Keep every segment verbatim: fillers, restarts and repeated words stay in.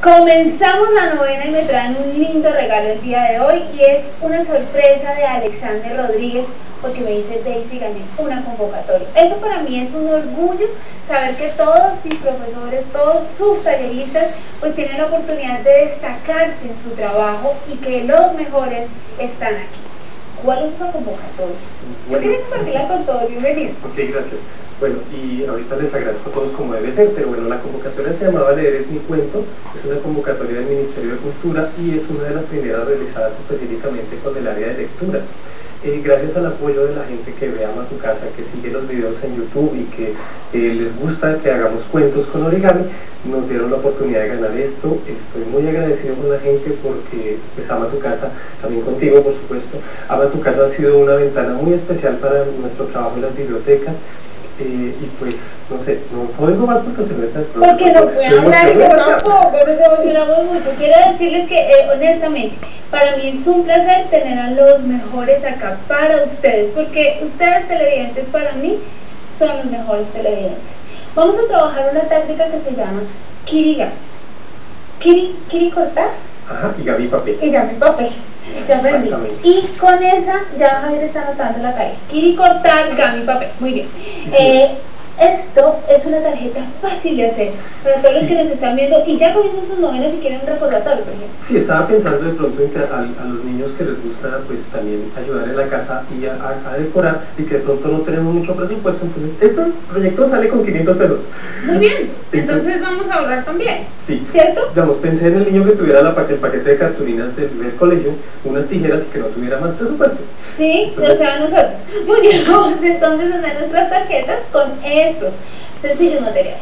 Comenzamos la novena y me traen un lindo regalo el día de hoy y es una sorpresa de Alexander Rodríguez porque me dice: Daisy, gané una convocatoria. Eso para mí es un orgullo, saber que todos mis profesores, todos sus talleristas pues tienen la oportunidad de destacarse en su trabajo y que los mejores están aquí. ¿Cuál es esa convocatoria? Bueno, yo quería compartirla con todos. Bienvenido. Ok, gracias. Bueno, y ahorita les agradezco a todos como debe ser, pero bueno, la convocatoria se llamaba Leer es mi cuento, es una convocatoria del Ministerio de Cultura y es una de las primeras realizadas específicamente con el área de lectura. Eh, gracias al apoyo de la gente que ve Ama tu Casa, que sigue los videos en YouTube y que eh, les gusta que hagamos cuentos con origami, nos dieron la oportunidad de ganar esto. Estoy muy agradecido con la gente porque pues Ama tu Casa, también contigo por supuesto, Ama tu Casa ha sido una ventana muy especial para nuestro trabajo en las bibliotecas. Eh, y pues, no sé, no puedo decir más porque se mete al programa. Porque no pueden hablar y yo tampoco, nos emocionamos mucho. Quiero decirles que, eh, honestamente, para mí es un placer tener a los mejores acá para ustedes, porque ustedes televidentes para mí son los mejores televidentes. Vamos a trabajar una táctica que se llama Kiriga. Kiri, Kiri cortar. Ajá, y Gaby papel. Y Gaby papel. Ya aprendí. Y con esa, ya Javier está anotando la tarea. Kiri cortar, Gaby papel. Muy bien. Sí, sí. Eh, esto es una tarjeta fácil de hacer para todos sí. los que nos están viendo y ya comienzan sus novenas si quieren un recordatorio, por ejemplo. Sí, estaba pensando de pronto en que a, a los niños que les gusta pues también ayudar en la casa y a, a, a decorar y que de pronto no tenemos mucho presupuesto, entonces este proyecto sale con quinientos pesos. Muy bien, entonces, entonces vamos a ahorrar también. Sí. ¿Cierto? Digamos, pensé en el niño que tuviera la, el paquete de cartulinas del, del colegio, unas tijeras y que no tuviera más presupuesto. Sí, entonces, o sea, nosotros. Muy bien, vamos entonces a hacer nuestras tarjetas con estos sencillos materiales.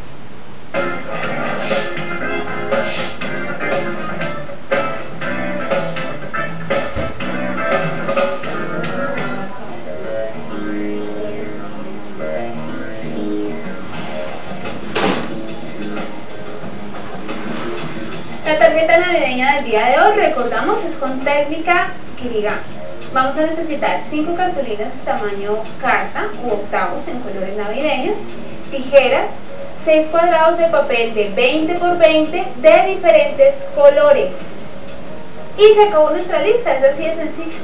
La tarjeta navideña del día de hoy, recordamos, es con técnica Kirigami. Vamos a necesitar cinco cartulinas tamaño carta u octavos en colores navideños, tijeras, seis cuadrados de papel de veinte por veinte de diferentes colores. Y se acabó nuestra lista, es así de sencillo.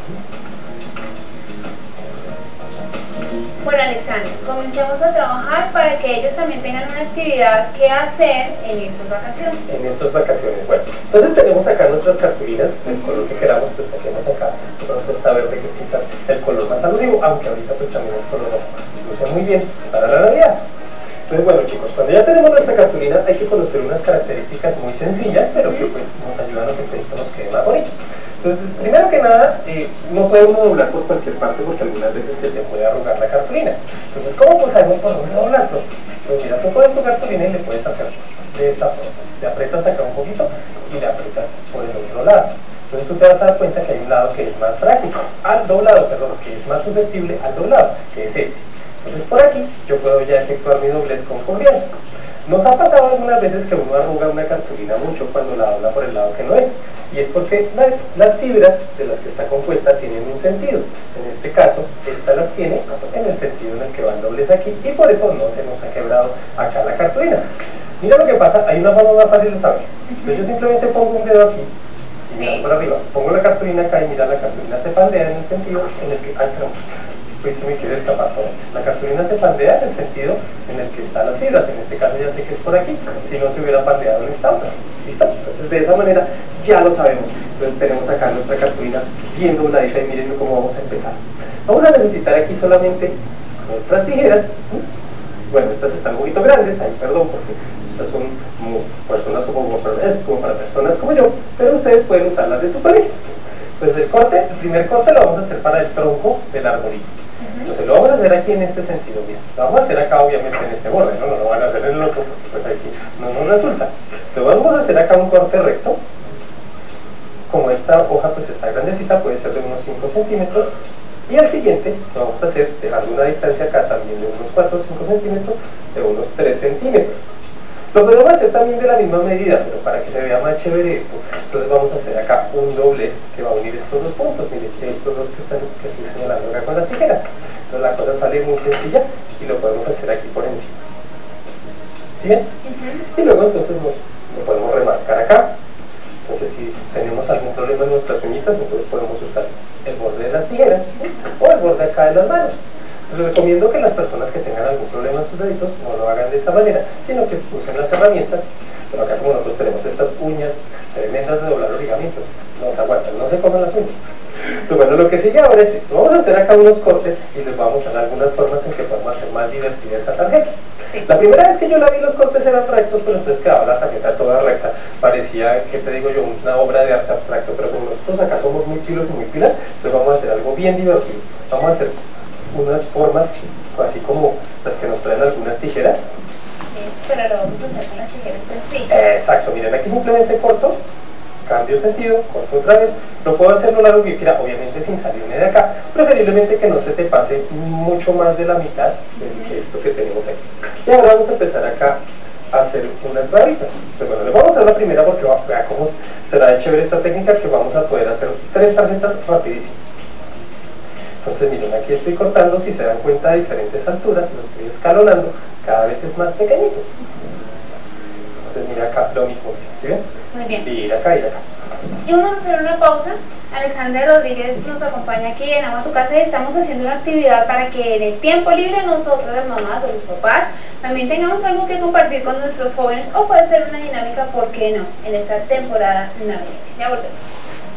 Bueno, Alexander, comencemos a trabajar para que ellos también tengan una actividad que hacer en estas vacaciones. En estas vacaciones, bueno. Entonces tenemos acá nuestras cartulinas, del color que queramos, pues saquemos acá. De pronto está verde, que es quizás el color más alusivo, aunque ahorita pues también el color rojo luce muy bien para la Navidad. Entonces, bueno chicos, cuando ya tenemos nuestra cartulina hay que conocer unas características muy sencillas, pero que pues nos ayudan a que el texto nos quede más bonito. Entonces, primero que nada, eh, no puede uno doblar por cualquier parte porque algunas veces se te puede arrugar la cartulina. Entonces, ¿cómo pues sabemos por dónde doblarlo? Pues mira, tú pones tu cartulina y le puedes hacer de esta forma. Le aprietas acá un poquito y le aprietas por el otro lado. Entonces tú te vas a dar cuenta que hay un lado que es más frágil, al doblado, perdón, que es más susceptible al doblado, que es este. Entonces por aquí yo puedo ya efectuar mi doblez con confianza. Nos ha pasado algunas veces que uno arruga una cartulina mucho cuando la dobla por el lado que no es, y es porque la, las fibras de las que está compuesta tienen un sentido. En este caso, esta las tiene en el sentido en el que va el doblez aquí, y por eso no se nos ha quebrado acá la cartulina. Mira lo que pasa, hay una forma más fácil de saber. Entonces yo simplemente pongo un dedo aquí, sí. por arriba, pongo la cartulina acá y mira, la cartulina se pandea en el sentido en el que... Ay, perdón. Pues se me quiere escapar todo. La cartulina se pandea en el sentido en el que están las fibras. En este caso ya sé que es por aquí, si no se hubiera pandeado en esta otra. ¿Listo? Entonces de esa manera ya lo sabemos. Entonces tenemos acá nuestra cartulina bien dobladita y miren cómo vamos a empezar. Vamos a necesitar aquí solamente nuestras tijeras. Bueno, estas están un poquito grandes, ay, perdón, porque estas son como personas como, como para personas como yo, pero ustedes pueden usarlas de su colegio. Entonces el corte, el primer corte lo vamos a hacer para el tronco del arbolito. Entonces lo vamos a hacer aquí en este sentido, mira, lo vamos a hacer acá obviamente en este borde, no, no lo van a hacer en el otro porque pues ahí sí no nos resulta. Entonces vamos a hacer acá un corte recto, como esta hoja pues está grandecita, puede ser de unos cinco centímetros, y el siguiente lo vamos a hacer dejando una distancia acá también de unos cuatro o cinco centímetros, de unos tres centímetros. Lo podemos hacer también de la misma medida, pero para que se vea más chévere esto, entonces vamos a hacer acá un doblez que va a unir estos dos puntos, miren, estos dos que, están, que estoy señalando acá con las tijeras. Entonces la cosa sale muy sencilla y lo podemos hacer aquí por encima. ¿Sí ven? Uh-huh. Y luego entonces nos, lo podemos remar. sacar acá. Entonces si tenemos algún problema en nuestras uñitas, entonces podemos usar el borde de las tijeras o el borde acá de las manos. Les recomiendo que las personas que tengan algún problema en sus deditos no lo hagan de esa manera, sino que usen las herramientas. Pero acá como nosotros tenemos estas uñas tremendas de doblar origami, entonces no se aguantan, no se comen las uñas. Entonces bueno, lo que sigue ahora es esto. Vamos a hacer acá unos cortes y les vamos a dar algunas formas en que podemos hacer más divertida esta tarjeta. Sí. La primera vez que yo la vi, los cortes eran rectos, pero entonces quedaba la tarjeta toda recta. Parecía, ¿qué te digo yo?, una obra de arte abstracto, pero como nosotros acá somos muy pilos y muy pilas, entonces vamos a hacer algo bien divertido. Vamos a hacer unas formas así como las que nos traen algunas tijeras. Sí, pero lo vamos a hacer con las tijeras así. Exacto, miren, aquí simplemente corto, cambio el sentido, corto otra vez, lo puedo hacer lo largo que yo quiera, obviamente sin salirme de acá, preferiblemente que no se te pase mucho más de la mitad de esto que tenemos aquí. Y ahora vamos a empezar acá a hacer unas barritas. Pues bueno, les vamos a hacer la primera porque vea cómo será de chévere esta técnica, que vamos a poder hacer tres tarjetas rapidísimo. Entonces miren, aquí estoy cortando, si se dan cuenta, a diferentes alturas, lo estoy escalonando, cada vez es más pequeñito. Entonces mira acá, lo mismo, ¿sí ven? Muy bien. Y ir acá, ir acá. Y vamos a hacer una pausa. Alexander Rodríguez nos acompaña aquí en Ama Tu Casa y estamos haciendo una actividad para que en el tiempo libre nosotros, las mamás o los papás, también tengamos algo que compartir con nuestros jóvenes, o puede ser una dinámica, ¿por qué no?, en esta temporada navideña. Ya volvemos.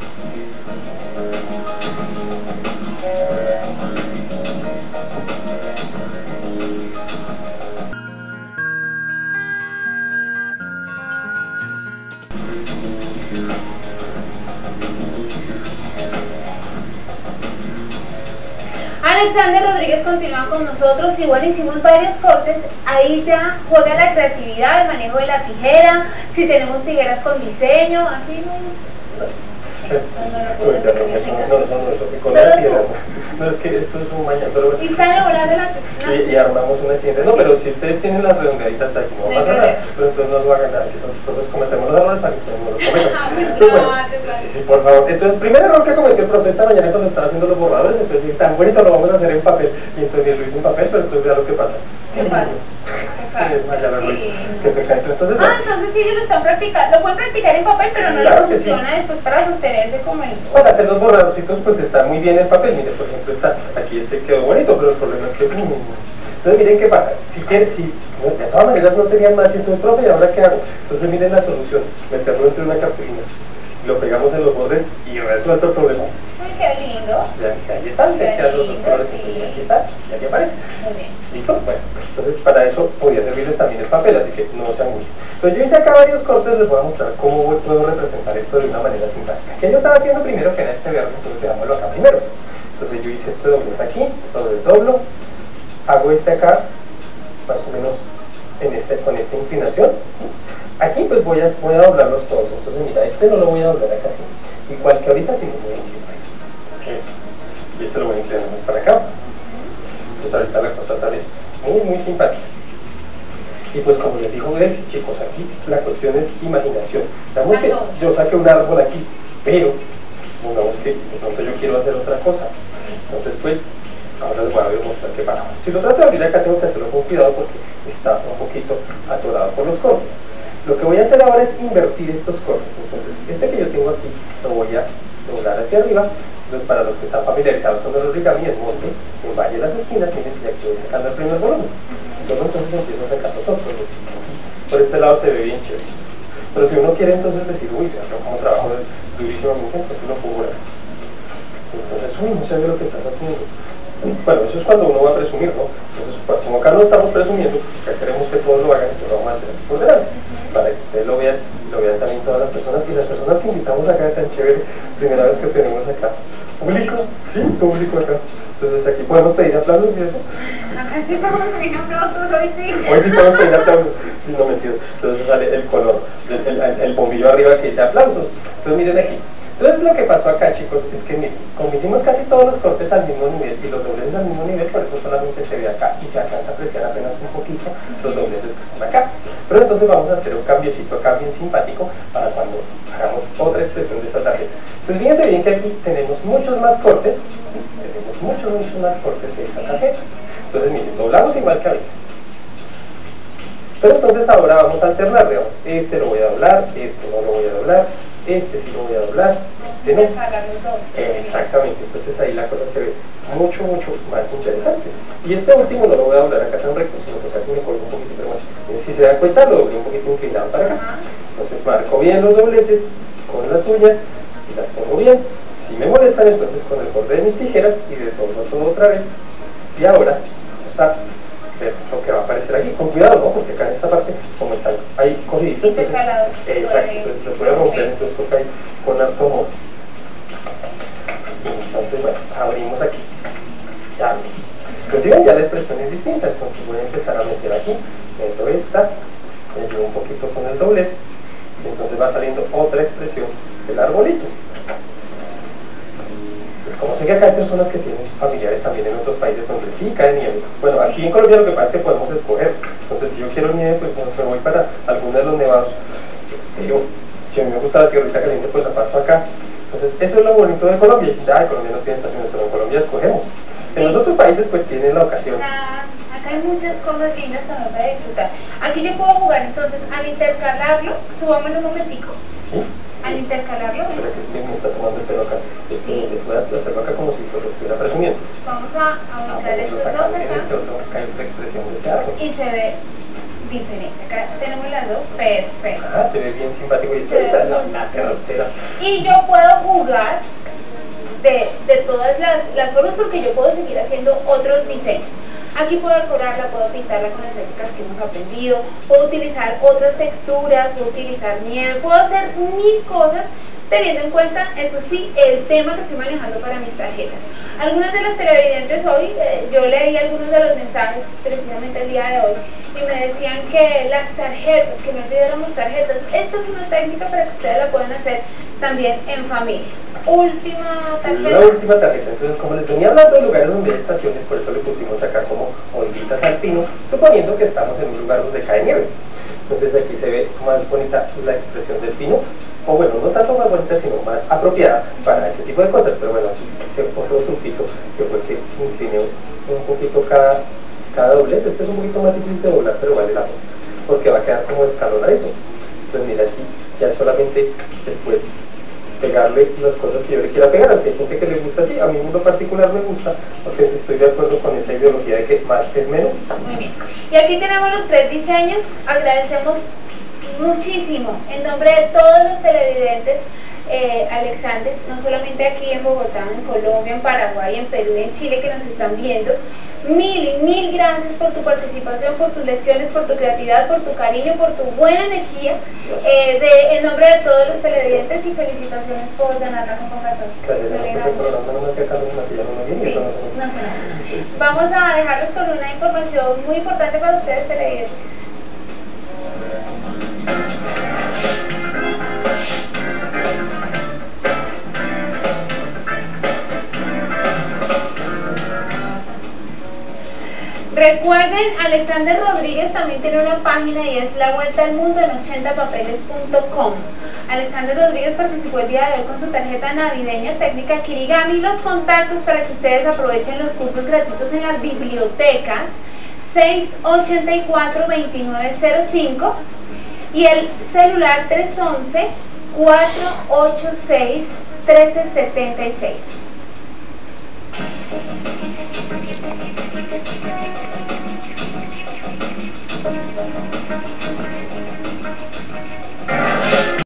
Alexander Rodríguez continúa con nosotros. Igual hicimos varios cortes, ahí ya juega la creatividad, el manejo de la tijera, si tenemos tijeras con diseño, aquí no hay... Eso no lo puedo hacer. No, no, no, eso que con las tijeras. No, es que esto es un mañana. Pero y está elaborando la y, y armamos una tienda. No, sí. Pero si ustedes tienen las redondeaditas aquí, no, no pasa nada. Pero entonces no lo hagan nada. Entonces cometemos los errores para que ustedes no los cometan. Entonces, bueno, sí, sí, por favor. Entonces, primer error que cometió el profe esta mañana cuando estaba haciendo los borradores, entonces tan bonito lo vamos a hacer en papel. Y entonces lo hice en papel, pero entonces ya lo que pasa. ¿Qué pasa? Sí, es más, ya lo sí. Que pecado. Entonces, ah, entonces sí, ellos lo están practicando, lo pueden practicar en papel, pero no claro les funciona sí. Después para sostenerse como el... Para hacer los borradorcitos pues está muy bien el papel. Mire, por ejemplo, está, aquí este quedó bonito, pero el problema es que... Um, entonces miren qué pasa, si quieren, si de todas maneras no tenían más, y entonces, profe, ¿y ahora qué hago? Entonces miren la solución, meterlo entre una cartulina, lo pegamos en los bordes y resuelto el problema. Uy, qué lindo. Ya, ahí están, ya quedan los dos colores, sí. Aquí está, y aquí aparece. Muy bien. ¿Listo? Bueno, entonces para eso podría servirles también el papel, así que no se angustien. Entonces yo hice acá varios cortes, les voy a mostrar cómo puedo representar esto de una manera simpática. Que yo estaba haciendo primero que era este verde, entonces veámoslo acá primero. Entonces yo hice este doblez aquí, lo desdoblo, hago este acá, más o menos en este, con esta inclinación. Aquí pues voy a, voy a doblarlos todos, entonces mira, este no lo voy a doblar acá así, igual que ahorita sí lo voy a inclinar. Eso. Y este lo voy a inclinar más para acá. Entonces ahorita la cosa sale muy muy simpática. Y pues como les dijo Delcy, chicos, aquí la cuestión es imaginación. Digamos que yo saqué un árbol aquí, pero digamos que de pronto yo quiero hacer otra cosa. Entonces pues ahora les voy a mostrar qué pasa. Si lo trato de abrir acá tengo que hacerlo con cuidado porque está un poquito atorado por los cortes. Lo que voy a hacer ahora es invertir estos cortes. Entonces este que yo tengo aquí lo voy a doblar hacia arriba. Entonces, para los que están familiarizados con el origami, es monte, en valle las esquinas, miren que aquí voy sacando el primer volumen. Luego entonces empiezo a sacar los otros. Por este lado se ve bien chévere. Pero si uno quiere entonces decir, uy, pero como trabajo durísimamente, entonces uno puede ver. Entonces, uy, no sé lo que estás haciendo. Bueno, eso es cuando uno va a presumir, ¿no? Entonces, como acá no estamos presumiendo, acá queremos que todos lo hagan, entonces lo vamos a hacer aquí por delante, para que ustedes lo vean, lo vean también todas las personas, y las personas que invitamos acá, tan chévere, primera vez que tenemos acá. ¿Público? Sí, público acá. Entonces aquí podemos pedir aplausos y eso. Acá sí podemos pedir aplausos, hoy sí. Hoy sí podemos pedir aplausos, sí, no mentiras. Entonces sale el color, el, el, el bombillo arriba que dice aplausos. Entonces miren aquí. Entonces lo que pasó acá, chicos, es que miren, como hicimos casi todos los cortes al mismo nivel y los dobleces al mismo nivel, por eso solamente se ve acá y se alcanza a apreciar apenas un poquito los dobleces que están acá. Pero entonces vamos a hacer un cambiecito acá bien simpático para cuando hagamos otra expresión de esta tarjeta. Entonces fíjense bien que aquí tenemos muchos más cortes, tenemos muchos, muchos más cortes de esta tarjeta. Entonces miren, doblamos igual que ahorita. Pero entonces ahora vamos a alternar, digamos, este lo voy a doblar, este no lo voy a doblar, este sí lo voy a doblar, este no. Exactamente, entonces ahí la cosa se ve mucho, mucho más interesante. Y este último no lo voy a doblar acá tan recto, sino que casi me colgo un poquito, pero bueno, si se dan cuenta lo doblé un poquito inclinado para acá. Entonces marco bien los dobleces con las uñas, si las pongo bien, si me molestan entonces con el borde de mis tijeras y desdoblo todo otra vez. Y ahora vamos a ver lo que va a aparecer aquí, con cuidado, ¿no? Porque acá en esta parte, como está ahí cogidito, entonces, exacto, entonces lo puede romper, entonces toca ahí con harto modo. Entonces, bueno, abrimos aquí, ya abrimos. Pero si ven, ya la expresión es distinta, entonces voy a empezar a meter aquí, meto esta, me ayudo un poquito con el doblez, y entonces va saliendo otra expresión del arbolito. Pues como sé que acá hay personas que tienen familiares también en otros países donde sí cae nieve. Bueno, aquí en Colombia lo que pasa es que podemos escoger. Entonces si yo quiero nieve, pues bueno, me voy para alguno de los nevados. Pero si a mí me gusta la tierrita caliente, pues la paso acá. Entonces eso es lo bonito de Colombia. Y ya, Colombia no tiene estaciones, pero en Colombia escogemos. En sí. Los otros países pues tienen la ocasión. Ah, acá hay muchas cosas lindas también para disfrutar. Aquí yo puedo jugar entonces al intercalarlo. Subámoslo un momentico. Sí. Al intercalarlo. Pero que es que me está tomando el pelo acá. Este, sí. Les voy a hacerlo acá como si lo estuviera presumiendo. Vamos a ubicar estos dos acá. Este otro, acá hay otra expresión de ese árbol. Y se ve diferente. Acá tenemos las dos, perfecto. Ah, se ve bien simpático y esto es la, la tercera. Y yo puedo jugar de, de todas las, las formas porque yo puedo seguir haciendo otros diseños. Aquí puedo decorarla, puedo pintarla con las técnicas que hemos aprendido, puedo utilizar otras texturas, puedo utilizar nieve, puedo hacer mil cosas teniendo en cuenta, eso sí, el tema que estoy manejando para mis tarjetas. Algunas de las televidentes hoy, eh, yo leí algunos de los mensajes precisamente el día de hoy y me decían que las tarjetas, que no olvidáramos tarjetas. Esta es una técnica para que ustedes la puedan hacer también en familia. Última tarjeta. La última tarjeta. Entonces, como les venía hablando de lugares donde hay estaciones, por eso le pusimos acá como onditas al pino, suponiendo que estamos en un lugar donde cae nieve. Entonces aquí se ve más bonita la expresión del pino, o bueno, no tanto más bonita, sino más apropiada para ese tipo de cosas. Pero bueno, aquí hice otro truquito, que fue que incliné un poquito cada, cada doblez. Este es un poquito más difícil de doblar, pero vale la pena, porque va a quedar como escalonadito. Entonces mira, aquí ya solamente después pegarle las cosas que yo le quiera pegar, aunque hay gente que le gusta así. A mí en lo particular me gusta, porque estoy de acuerdo con esa ideología de que más es menos. Muy bien, y aquí tenemos los tres diseños. Agradecemos muchísimo en nombre de todos los televidentes, eh, Alexander, no solamente aquí en Bogotá, en Colombia, en Paraguay, en Perú y en Chile que nos están viendo. Mil y mil gracias por tu participación, por tus lecciones, por tu creatividad, por tu cariño, por tu buena energía, eh, de, en nombre de todos los televidentes, y felicitaciones por ganar la convocatoria. Sí, no sé nada. Vamos a dejarlos con una información muy importante para ustedes, televidentes. Recuerden, Alexander Rodríguez también tiene una página y es La Vuelta al Mundo en ochenta papeles punto com. Alexander Rodríguez participó el día de hoy con su tarjeta navideña técnica Kirigami. Los contactos para que ustedes aprovechen los cursos gratuitos en las bibliotecas: seis ochenta y cuatro, veintinueve cero cinco y el celular tres once, cuatro ochenta y seis, trece setenta y seis. Thank you.